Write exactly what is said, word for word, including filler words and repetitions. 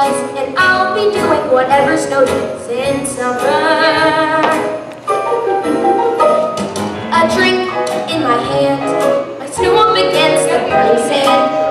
boys, and I'll be doing whatever snow does in summer. A drink in my hand, my snow up against the burning sand.